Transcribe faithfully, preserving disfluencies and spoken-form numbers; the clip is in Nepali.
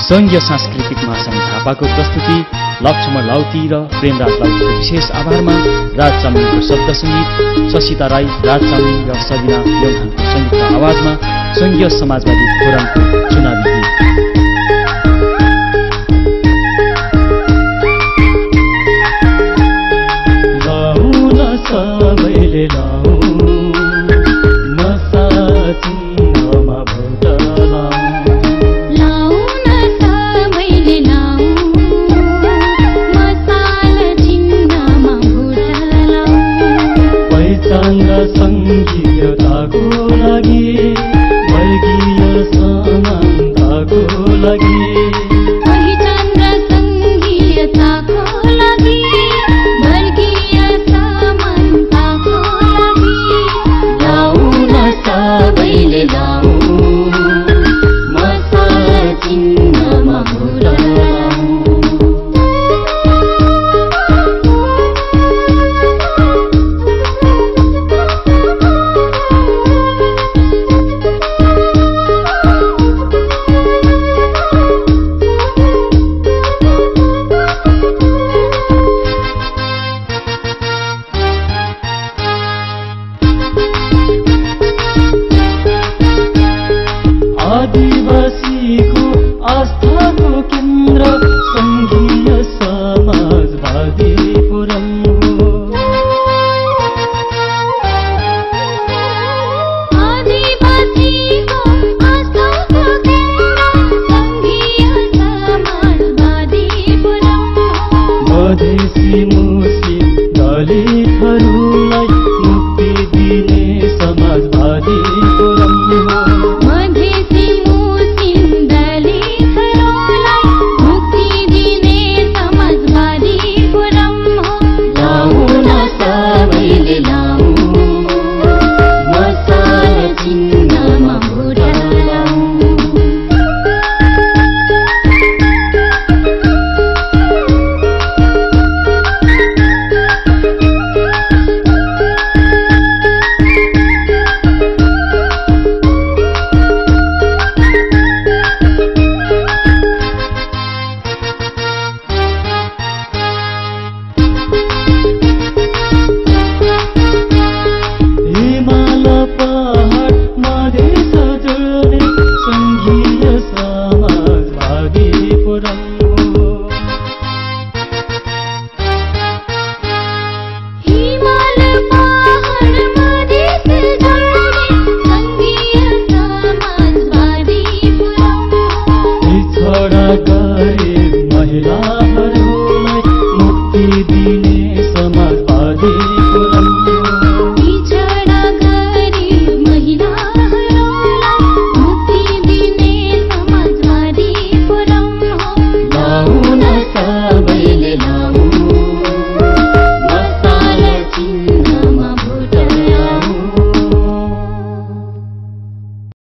सङ्घीय सांस्कृतिक महासङ्घ झापाको प्रस्तुति लक्ष्मण लाउती र प्रेमराज लाउतीको विशेष आभारमा राज चामलिङको शब्द सङ्गीत, शशिता राई, राज चामलिङ र सबिना योङहानको संयुक्त आवाजमा सङ्घीय समाजवादी फोरमको चुनावी गीत। सबैले लाऊ मसा चिन्हमा भोट लाऊ, लाऊ न सबैले लाऊ मसाल चिन्हमा भोट लाऊ। पहिचान र सङ्घीयताको लागि, वर्गीय समानताको लागि, पहिचान र सङ्घीयताको लागि, सबैले लाऊ मसा चिन्हमा भोट लाऊ। आदिवासीको आस्थाको केन्द्र सङ्घीय समाजवादी फोरम हो। आदिवासीको आस्थाको केन्द्र सङ्घीय समाजवादी फोरम हो। मधेसी